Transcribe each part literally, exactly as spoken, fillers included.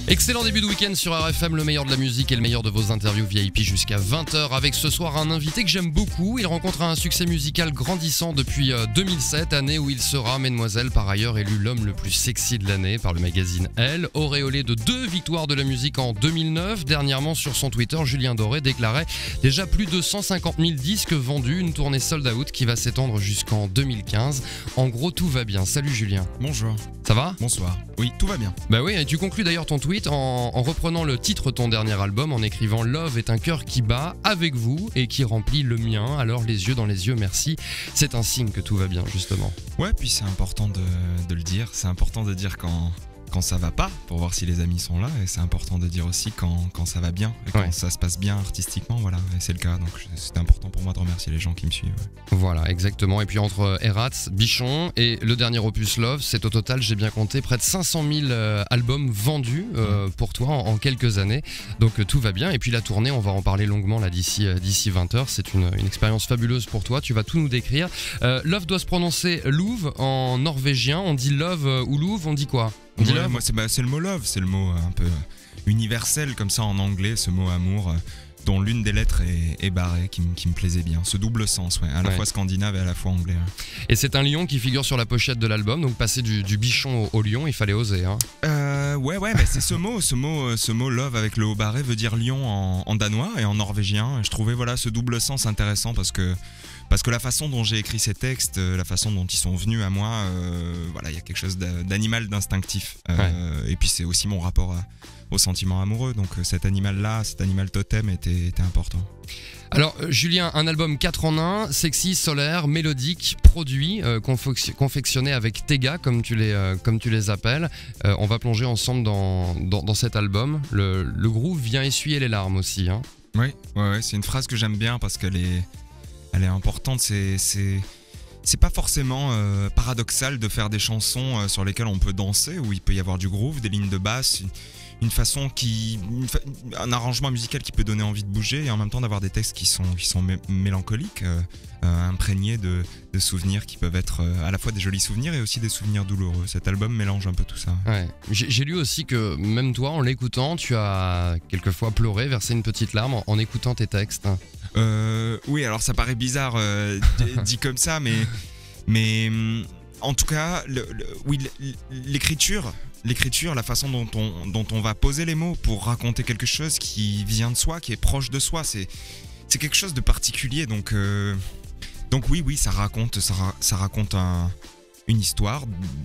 Excellent début de week-end sur R F M, le meilleur de la musique et le meilleur de vos interviews V I P jusqu'à vingt heures avec ce soir un invité que j'aime beaucoup. Il rencontre un succès musical grandissant depuis deux mille sept, année où il sera, mesdemoiselles, par ailleurs élu l'homme le plus sexy de l'année par le magazine Elle. Auréolé de deux victoires de la musique en deux mille neuf, dernièrement sur son Twitter, Julien Doré déclarait déjà plus de cent cinquante mille disques vendus, une tournée sold out qui va s'étendre jusqu'en deux mille quinze. En gros, tout va bien. Salut Julien. Bonjour. Ça va ? Bonsoir. Oui, tout va bien. Bah oui, et tu conclus d'ailleurs ton tweet en, en reprenant le titre de ton dernier album, en écrivant « Love est un cœur qui bat avec vous et qui remplit le mien, alors les yeux dans les yeux, merci ». C'est un signe que tout va bien, justement. Ouais, puis c'est important de, de le dire. C'est important de dire quand, quand ça va pas, pour voir si les amis sont là. Et c'est important de dire aussi quand, quand ça va bien, et quand ouais. ça se passe bien artistiquement, voilà. Et c'est le cas, donc c'était important pour moi de remercier les gens qui me suivent. Ouais. Voilà, exactement. Et puis entre Eratz, Bichon et le dernier opus Love, c'est au total, j'ai bien compté, près de cinq cent mille euh, albums vendus euh, pour toi en, en quelques années. Donc euh, tout va bien. Et puis la tournée, on va en parler longuement là d'ici, euh, d'ici vingt heures. C'est une, une expérience fabuleuse pour toi. Tu vas tout nous décrire. Euh, Love doit se prononcer Louv en norvégien. On dit Love euh, ou Louv, on dit quoi? On dit ouais, love. Moi, c'est, bah, c'est le mot love, c'est le mot un peu universel comme ça en anglais, ce mot amour, dont l'une des lettres est, est barrée, qui, qui me plaisait bien. Ce double sens, ouais, à la ouais. fois scandinave et à la fois anglais. Ouais. Et c'est un lion qui figure sur la pochette de l'album, donc passer du, du bichon au, au lion, il fallait oser. Hein. Euh, ouais, ouais, mais c'est ce mot, ce mot, ce mot love avec le haut barré veut dire lion en, en danois et en norvégien. Je trouvais voilà ce double sens intéressant parce que. Parce que la façon dont j'ai écrit ces textes, la façon dont ils sont venus à moi, euh, voilà, il y a quelque chose d'animal, d'instinctif. Euh, ouais. Et puis c'est aussi mon rapport à, au sentiment amoureux. Donc cet animal-là, cet animal totem était, était important. Alors Julien, un album quatre en un, sexy, solaire, mélodique, produit, euh, confectionné avec Tega comme tu les, euh, comme tu les appelles. Euh, on va plonger ensemble dans, dans, dans cet album. Le, le groove vient essuyer les larmes aussi. Hein. Oui, ouais, ouais, c'est une phrase que j'aime bien parce qu'elle est... Elle est importante, c'est, c'est, c'est pas forcément euh, paradoxal de faire des chansons euh, sur lesquelles on peut danser, où il peut y avoir du groove, des lignes de basse, une, une façon qui, une fa- un arrangement musical qui peut donner envie de bouger et en même temps d'avoir des textes qui sont, qui sont mé- mélancoliques, euh, euh, imprégnés de, de souvenirs qui peuvent être euh, à la fois des jolis souvenirs et aussi des souvenirs douloureux. Cet album mélange un peu tout ça. Ouais. J'ai, j'ai lu aussi que même toi, en l'écoutant, tu as quelquefois pleuré, versé une petite larme en, en écoutant tes textes. Euh, oui, alors ça paraît bizarre euh, dit comme ça, mais, mais en tout cas, le, le, oui, l'écriture, l'écriture, la façon dont on, dont on va poser les mots pour raconter quelque chose qui vient de soi, qui est proche de soi, c'est, c'est quelque chose de particulier. Donc, euh, donc oui, oui, ça raconte, ça, ça raconte un, une histoire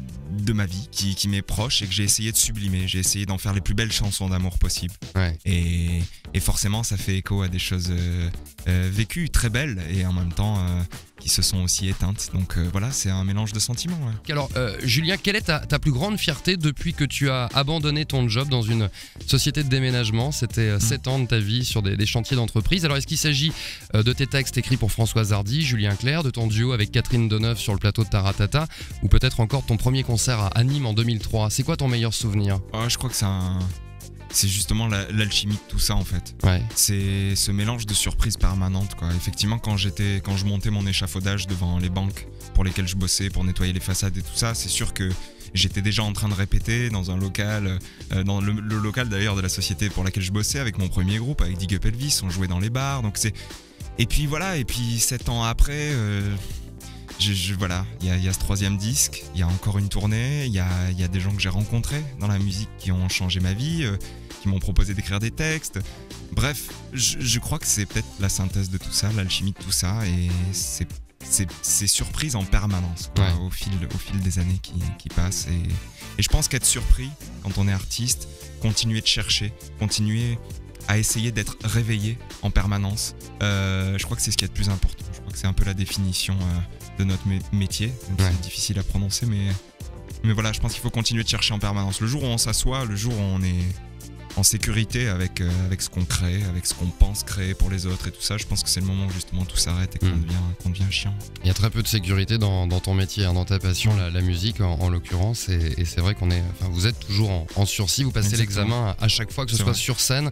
de ma vie qui, qui m'est proche et que j'ai essayé de sublimer. J'ai essayé d'en faire les plus belles chansons d'amour possibles. Ouais. Et, et forcément, ça fait écho à des choses euh, euh, vécues, très belles, et en même temps euh, qui se sont aussi éteintes. Donc euh, voilà, c'est un mélange de sentiments. Ouais. Alors, euh, Julien, quelle est ta, ta plus grande fierté depuis que tu as abandonné ton job dans une société de déménagement? C'était sept mmh. ans de ta vie sur des, des chantiers d'entreprise. Alors, est-ce qu'il s'agit euh, de tes textes écrits pour Françoise Hardy, Julien Clerc, de ton duo avec Catherine Deneuve sur le plateau de Taratata, ou peut-être encore ton premier concert à Nîmes en deux mille trois? C'est quoi ton meilleur souvenir? Oh, je crois que c'est un... C'est justement la, l'alchimie de tout ça en fait. Ouais. C'est ce mélange de surprises permanentes quoi. Effectivement, quand j'étais, quand je montais mon échafaudage devant les banques pour lesquelles je bossais pour nettoyer les façades et tout ça, c'est sûr que j'étais déjà en train de répéter dans un local, euh, dans le, le local d'ailleurs de la société pour laquelle je bossais avec mon premier groupe, avec Dig Up Elvis, on jouait dans les bars. Donc c'est et puis voilà et puis sept ans après. Euh... Je, je, voilà, il y, y a ce troisième disque, il y a encore une tournée, il y a, y a des gens que j'ai rencontrés dans la musique qui ont changé ma vie, euh, qui m'ont proposé d'écrire des textes. Bref, je, je crois que c'est peut-être la synthèse de tout ça, l'alchimie de tout ça, et c'est, c'est, c'est surprise en permanence quoi, ouais. au, fil, au fil des années qui, qui passent. Et, et je pense qu'être surpris quand on est artiste, continuer de chercher, continuer à essayer d'être réveillé en permanence, euh, je crois que c'est ce qui est le plus important. Je crois que c'est un peu la définition euh, de notre mé- métier. Donc ouais. C'est difficile à prononcer, mais, mais voilà, je pense qu'il faut continuer de chercher en permanence. Le jour où on s'assoit, le jour où on est en sécurité avec, euh, avec ce qu'on crée, avec ce qu'on pense créer pour les autres et tout ça, je pense que c'est le moment où justement tout s'arrête et qu'on, mmh. devient, qu'on devient chiant. Il y a très peu de sécurité dans, dans ton métier, hein, dans ta passion, la, la musique en, en l'occurrence, et, et c'est vrai qu'on est, enfin, vous êtes toujours en, en sursis, vous passez Exactement. l'examen à, à chaque fois, que ce c'est soit vrai. sur scène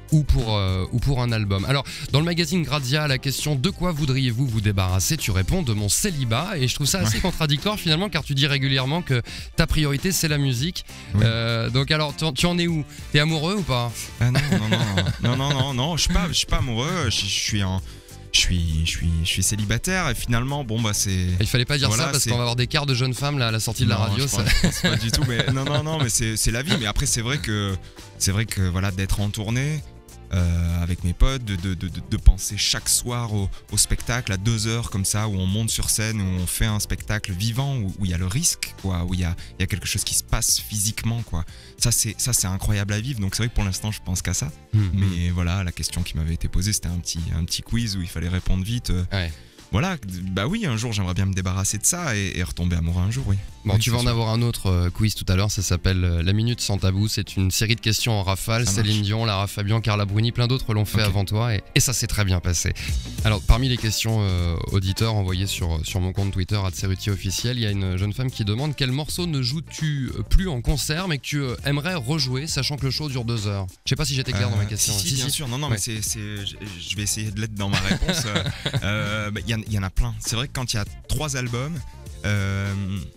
ou pour, euh, ou pour un album. Alors, dans le magazine Grazia, à la question de quoi voudriez-vous vous débarrasser, tu réponds de mon célibat, et je trouve ça assez ouais. contradictoire finalement, car tu dis régulièrement que ta priorité c'est la musique. Oui. Euh, donc alors, tu, tu en es où? T'es amoureux ou pas? Ah non, non, non, non, non, non, non, je suis pas, je suis pas amoureux, je, je suis en... Je suis, je, suis, je suis célibataire et finalement, bon bah c'est... Il fallait pas dire voilà, ça parce qu'on va avoir des quarts de jeunes femmes là, à la sortie de non, la radio. Je ça... pense, je pense pas du tout, mais non, non, non, mais c'est, c'est la vie. Mais après, c'est vrai que, c'est vrai que voilà, d'être en tournée euh, avec mes potes, de, de, de, de penser chaque soir au, au spectacle à deux heures comme ça, où on monte sur scène, où on fait un spectacle vivant, où il y a le risque, quoi, où il y a, y a quelque chose qui se passe physiquement, quoi. Ça c'est, ça, c'est incroyable à vivre. Donc c'est vrai que pour l'instant, je pense qu'à ça. Mmh. Mais voilà, la question qui m'avait été posée, c'était un petit, un petit quiz où il fallait répondre vite. Euh, ouais. Voilà, bah oui, un jour j'aimerais bien me débarrasser de ça et, et retomber amoureux un jour, oui. Bon, oui, tu vas en sûr. avoir un autre euh, quiz tout à l'heure, ça s'appelle euh, La Minute Sans Tabou. C'est une série de questions en rafale. Ça Céline marche. Dion, Lara Fabian, Carla Bruni, plein d'autres l'ont fait okay. avant toi et, et ça s'est très bien passé. Alors, parmi les questions euh, auditeurs envoyées sur, sur mon compte Twitter, arobase Cerruti officiel, il y a une jeune femme qui demande quel morceau ne joues-tu plus en concert mais que tu euh, aimerais rejouer, sachant que le show dure deux heures. Je sais pas si j'étais clair euh, dans ma question. Si, si, si bien si. sûr. Non, non, ouais. mais c'est, c'est, je vais essayer de l'être dans ma réponse. Il euh, bah, y, y en a plein. C'est vrai que quand il y a trois albums, euh,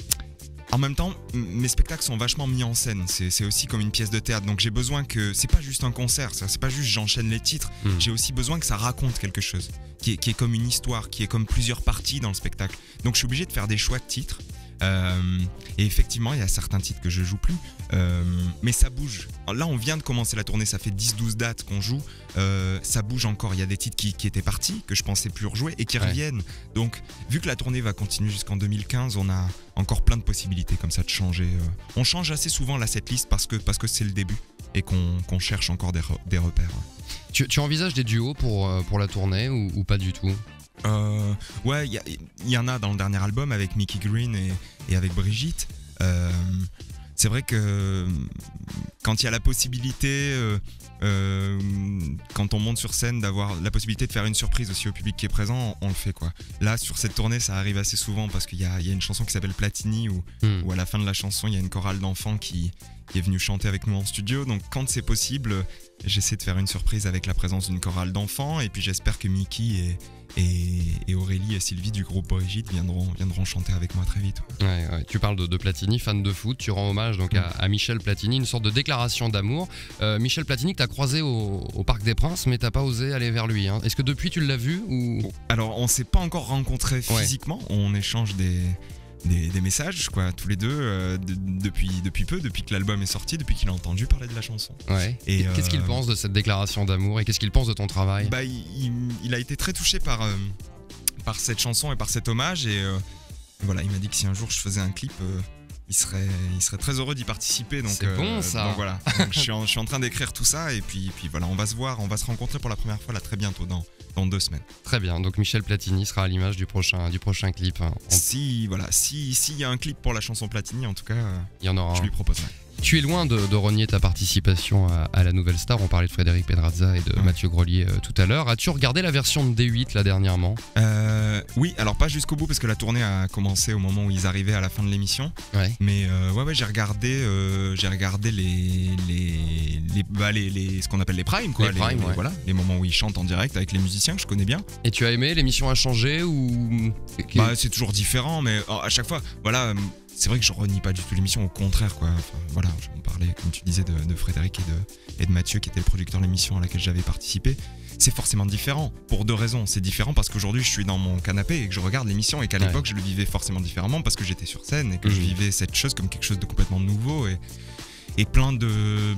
en même temps, mes spectacles sont vachement mis en scène. C'est, c'est aussi comme une pièce de théâtre. Donc j'ai besoin que c'est pas juste un concert, c'est pas juste j'enchaîne les titres. Mmh. J'ai aussi besoin que ça raconte quelque chose, qui est, qui est comme une histoire, qui est comme plusieurs parties dans le spectacle. Donc je suis obligé de faire des choix de titres. Euh, et effectivement, il y a certains titres que je joue plus, euh, mais ça bouge. Là, on vient de commencer la tournée, ça fait dix douze dates qu'on joue. Euh, ça bouge encore. Il y a des titres qui, qui étaient partis, que je pensais plus rejouer et qui ouais. reviennent. Donc, vu que la tournée va continuer jusqu'en deux mille quinze, on a encore plein de possibilités comme ça de changer. On change assez souvent la setlist parce que, parce que c'est le début et qu'on, qu'on cherche encore des, re, des repères. Tu, tu envisages des duos pour, pour la tournée ou, ou pas du tout? Euh, ouais, il y, y en a dans le dernier album avec Mickey Green et, et avec Brigitte. Euh, c'est vrai que quand il y a la possibilité, euh, euh, quand on monte sur scène, d'avoir la possibilité de faire une surprise aussi au public qui est présent, on, on le fait quoi. Là, sur cette tournée, ça arrive assez souvent parce qu'il y a, y a une chanson qui s'appelle Platini où, mm. où à la fin de la chanson, il y a une chorale d'enfants qui, qui est venue chanter avec nous en studio. Donc quand c'est possible, j'essaie de faire une surprise avec la présence d'une chorale d'enfants et puis j'espère que Mickey et Et, et Aurélie et Sylvie du groupe Brigitte viendront, viendront chanter avec moi très vite. Ouais, ouais. Tu parles de, de Platini, fan de foot, tu rends hommage donc à, à Michel Platini, une sorte de déclaration d'amour. Euh, Michel Platini que tu as croisé au, au Parc des Princes, mais tu n'as pas osé aller vers lui. Hein. Est-ce que depuis tu l'as vu ou... Alors on ne s'est pas encore rencontrés physiquement, ouais. on échange des... Des, des messages quoi, tous les deux euh, de, depuis, depuis peu, depuis que l'album est sorti, depuis qu'il a entendu parler de la chanson. Ouais. Et qu'est-ce euh, qu'il pense de cette déclaration d'amour et qu'est-ce qu'il pense de ton travail? Bah, il, il, il a été très touché par, euh, par cette chanson et par cet hommage et euh, voilà, il m'a dit que si un jour je faisais un clip, euh, il, serait, il serait très heureux d'y participer. Donc, c'est euh, bon ça. Donc voilà, donc, je, suis en, je suis en train d'écrire tout ça et puis, puis voilà, on va se voir, on va se rencontrer pour la première fois là très bientôt dans dans deux semaines. Très bien, donc Michel Platini sera à l'image du prochain, du prochain clip. Hein. On... Si, voilà, si, s'il y a un clip pour la chanson Platini, en tout cas, il y en aura je un. lui proposerai. Tu es loin de, de renier ta participation à, à la Nouvelle Star. On parlait de Frédéric Pedrazza et de ouais. Mathieu Grelier euh, tout à l'heure. As-tu regardé la version de D huit là dernièrement? euh, Oui, alors pas jusqu'au bout parce que la tournée a commencé au moment où ils arrivaient à la fin de l'émission. Ouais. Mais euh, ouais, ouais, j'ai regardé, euh, j'ai regardé les, les, les, bah, les, les, ce qu'on appelle les primes, quoi. Les, primes, les, ouais. les, voilà, les moments où ils chantent en direct avec les musiciens que je connais bien. Et tu as aimé? L'émission a changé ou? Bah, c'est toujours différent, mais à chaque fois, voilà. C'est vrai que je renie pas du tout l'émission, au contraire quoi. Enfin, voilà, on parlait comme tu disais de, de Frédéric et de, et de Mathieu qui était le producteur de l'émission à laquelle j'avais participé. C'est forcément différent pour deux raisons. C'est différent parce qu'aujourd'hui je suis dans mon canapé et que je regarde l'émission et qu'à ouais. l'époque je le vivais forcément différemment parce que j'étais sur scène et que mmh. je vivais cette chose comme quelque chose de complètement nouveau et, et plein de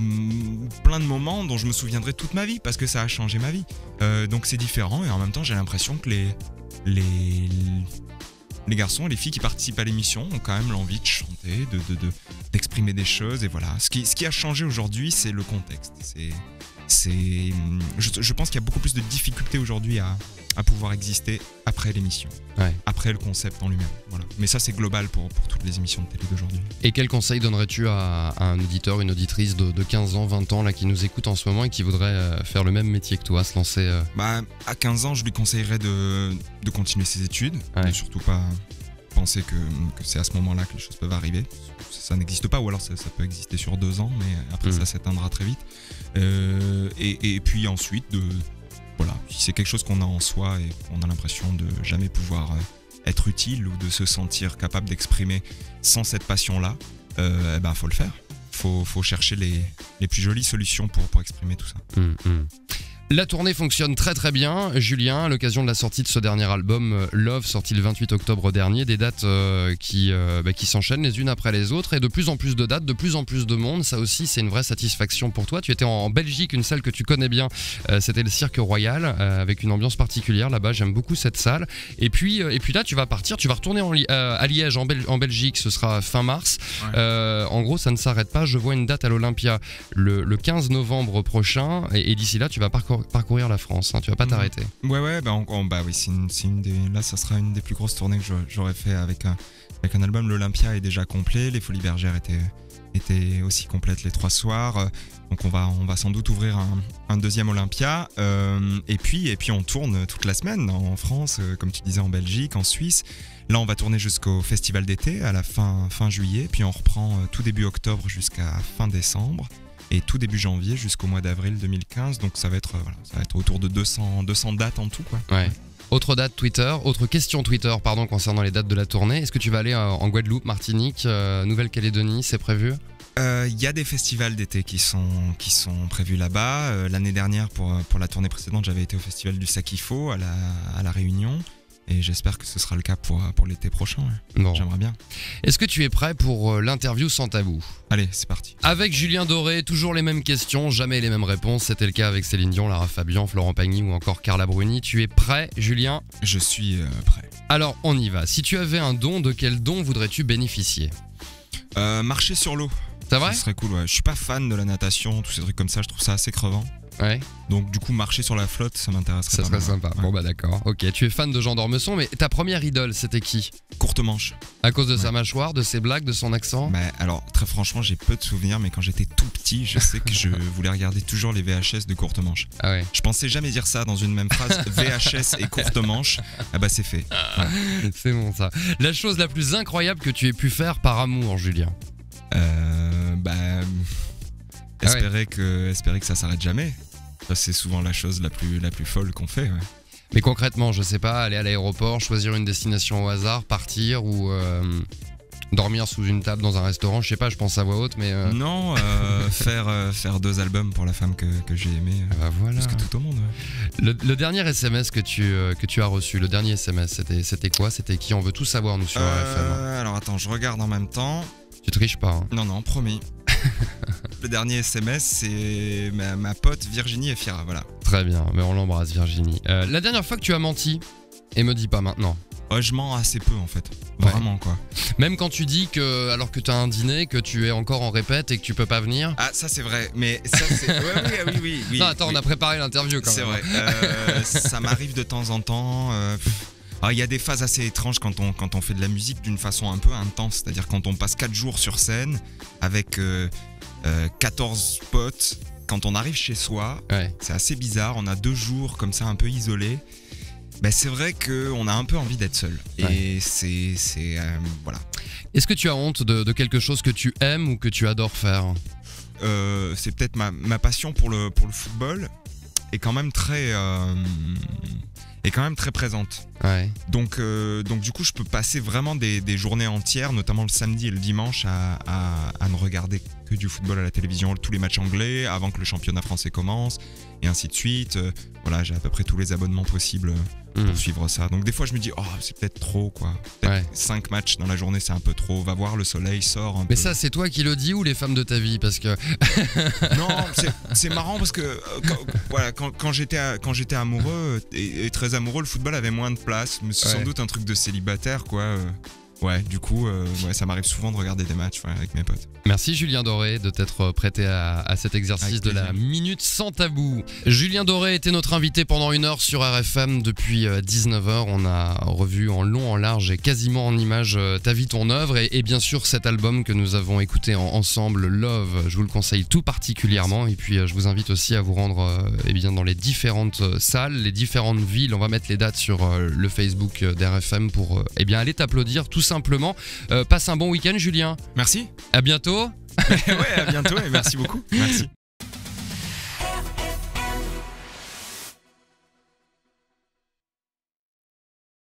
plein de moments dont je me souviendrai toute ma vie parce que ça a changé ma vie. Euh, donc c'est différent et en même temps j'ai l'impression que les les Les garçons et les filles qui participent à l'émission ont quand même l'envie de chanter, de, de, de, d'exprimer des choses. Et voilà. Ce qui, ce qui a changé aujourd'hui, c'est le contexte. C'est, c'est, je, je pense qu'il y a beaucoup plus de difficultés aujourd'hui à, à pouvoir exister après l'émission, ouais. après le concept en lui-même. Voilà. Mais ça, c'est global pour, pour toutes les émissions de télé d'aujourd'hui. Et quel conseil donnerais-tu à, à un auditeur, une auditrice de, de quinze ans, vingt ans là, qui nous écoute en ce moment et qui voudrait euh, faire le même métier que toi, se lancer euh... bah, à quinze ans, je lui conseillerais de, de continuer ses études, ouais. de surtout pas, penser que, que c'est à ce moment-là que les choses peuvent arriver. Ça, ça n'existe pas, ou alors ça, ça peut exister sur deux ans, mais après mmh. ça s'éteindra très vite. Euh, et, et puis ensuite, de, voilà, si c'est quelque chose qu'on a en soi et qu'on a l'impression de jamais pouvoir être utile ou de se sentir capable d'exprimer sans cette passion-là, euh, eh ben faut le faire. Faut, faut chercher les, les plus jolies solutions pour, pour exprimer tout ça. Mmh, mmh. La tournée fonctionne très très bien. Julien, à l'occasion de la sortie de ce dernier album Love, sorti le vingt-huit octobre dernier, des dates euh, qui, euh, bah, qui s'enchaînent les unes après les autres et de plus en plus de dates, de plus en plus de monde. Ça aussi, c'est une vraie satisfaction pour toi. Tu étais en Belgique, une salle que tu connais bien. Euh, c'était le Cirque Royal, euh, avec une ambiance particulière là-bas. J'aime beaucoup cette salle. Et puis, euh, et puis là, tu vas partir, tu vas retourner en Li- euh, à Liège, en, Bel- en Belgique. Ce sera fin mars. Ouais. Euh, en gros, ça ne s'arrête pas. Je vois une date à l'Olympia le, le quinze novembre prochain. Et, et d'ici là, tu vas parcourir parcourir la France, hein, tu vas pas t'arrêter. Ouais ouais bah, on, on, bah oui c'est une, c'est une des, là ça sera une des plus grosses tournées que j'aurais fait avec un, avec un album. L'Olympia est déjà complet, les Folies Bergères étaient, étaient aussi complètes les trois soirs, donc on va, on va sans doute ouvrir un, un deuxième Olympia, euh, et, puis, et puis on tourne toute la semaine en France, comme tu disais, en Belgique, en Suisse. Là on va tourner jusqu'au festival d'été à la fin, fin juillet, puis on reprend tout début octobre jusqu'à fin décembre. Et tout début janvier jusqu'au mois d'avril deux mille quinze, donc ça va être, voilà, ça va être autour de deux cents, deux cents dates en tout, quoi. Ouais. Autre date Twitter, autre question Twitter, pardon, concernant les dates de la tournée. Est-ce que tu vas aller en Guadeloupe, Martinique, euh, Nouvelle-Calédonie, c'est prévu ? Il euh, y a des festivals d'été qui sont, qui sont prévus là-bas. Euh, l'année dernière, pour, pour la tournée précédente, j'avais été au festival du Sakifo à la, à la Réunion. Et j'espère que ce sera le cas pour, pour l'été prochain. Ouais. Bon. J'aimerais bien. Est-ce que tu es prêt pour l'interview sans tabou ? Allez, c'est parti. Avec Julien Doré, toujours les mêmes questions, jamais les mêmes réponses. C'était le cas avec Céline Dion, Lara Fabian, Florent Pagny ou encore Carla Bruni. Tu es prêt, Julien ? Je suis euh, prêt. Alors, on y va. Si tu avais un don, de quel don voudrais-tu bénéficier ? euh, Marcher sur l'eau. C'est vrai ? Ce serait cool, ouais. Je suis pas fan de la natation, tous ces trucs comme ça, je trouve ça assez crevant. Ouais. Donc du coup marcher sur la flotte, ça m'intéresserait. Ça serait sympa. Ouais. Bon bah d'accord. Ok, tu es fan de Jean d'Ormesson, mais ta première idole c'était qui ? Courtemanche. À cause de ouais. sa mâchoire, de ses blagues, de son accent ? Bah alors très franchement j'ai peu de souvenirs, mais quand j'étais tout petit, je sais que je voulais regarder toujours les V H S de Courtemanche. Ah ouais. Je pensais jamais dire ça dans une même phrase. V H S et Courtemanche. Ah bah c'est fait. Ouais. C'est bon ça. La chose la plus incroyable que tu aies pu faire par amour, Julien ? Euh bah ah espérer ouais. que espérer que ça s'arrête jamais. Ça, c'est souvent la chose la plus, la plus folle qu'on fait. Ouais. Mais concrètement, je sais pas, aller à l'aéroport, choisir une destination au hasard, partir ou euh, dormir sous une table dans un restaurant, je sais pas, je pense à voix haute, mais... Euh... Non, euh, faire, euh, faire deux albums pour la femme que, que j'ai aimée, ah bah voilà. Plus que tout au monde. Ouais. Le, le dernier S M S que tu, euh, que tu as reçu, le dernier S M S, c'était, c'était quoi ? C'était qui ? On veut tout savoir, nous, sur euh, R F M. Alors attends, je regarde en même temps. Tu triches pas, hein. Non, non, promis. Le dernier S M S, c'est ma, ma pote Virginie Efira, voilà. Très bien, mais on l'embrasse Virginie. Euh, la dernière fois que tu as menti, et me dis pas maintenant. Ouais, je mens assez peu en fait, vraiment ouais. quoi. Même quand tu dis que, alors que t'as un dîner, que tu es encore en répète et que tu peux pas venir. Ah ça c'est vrai, mais ça c'est... Ouais, oui, oui, oui, oui. Non attends, oui. on a préparé l'interview quand c'est même. C'est vrai, euh, ça m'arrive de temps en temps... Euh... Alors, il y a des phases assez étranges quand on, quand on fait de la musique d'une façon un peu intense, c'est-à-dire quand on passe quatre jours sur scène avec euh, euh, quatorze potes, quand on arrive chez soi, ouais. c'est assez bizarre, on a deux jours comme ça un peu isolés, ben, c'est vrai qu'on a un peu envie d'être seul, et ouais. c'est... c'est euh, voilà. Est-ce que tu as honte de, de quelque chose que tu aimes ou que tu adores faire ? euh, C'est peut-être ma, ma passion pour le, pour le football, est quand même très... Euh, est quand même très présente. Ouais. Donc, euh, donc du coup, je peux passer vraiment des, des journées entières, notamment le samedi et le dimanche, à, à, à ne regarder que du football à la télévision, tous les matchs anglais, avant que le championnat français commence, et ainsi de suite. Euh, voilà, j'ai à peu près tous les abonnements possibles pour mmh. suivre ça. Donc des fois, je me dis, oh, c'est peut-être trop, quoi. Peut-être ouais. cinq matchs dans la journée, c'est un peu trop. Va voir, le soleil sort un Mais peu. Mais ça, c'est toi qui le dis ou les femmes de ta vie ? Parce que... Non, c'est, c'est marrant parce que euh, quand, voilà, quand, quand, j'étais, quand j'étais amoureux et, et très amoureux, le football avait moins de place. Mais c'est ouais. sans doute un truc de célibataire, quoi. Euh, ouais, du coup, euh, ouais, ça m'arrive souvent de regarder des matchs ouais, avec mes potes. Merci Julien Doré de t'être prêté à, à cet exercice Avec de la plaisir. minute sans tabou. Julien Doré était notre invité pendant une heure sur R F M depuis dix-neuf heures. On a revu en long, en large et quasiment en images ta vie, ton œuvre et, et bien sûr cet album que nous avons écouté en, ensemble, Love. Je vous le conseille tout particulièrement et puis je vous invite aussi à vous rendre euh, eh bien, dans les différentes salles, les différentes villes. On va mettre les dates sur euh, le Facebook d'R F M pour euh, eh bien, aller t'applaudir tout simplement. Euh, passe un bon week-end Julien. Merci. À bientôt. Ouais, à bientôt et merci beaucoup. Merci.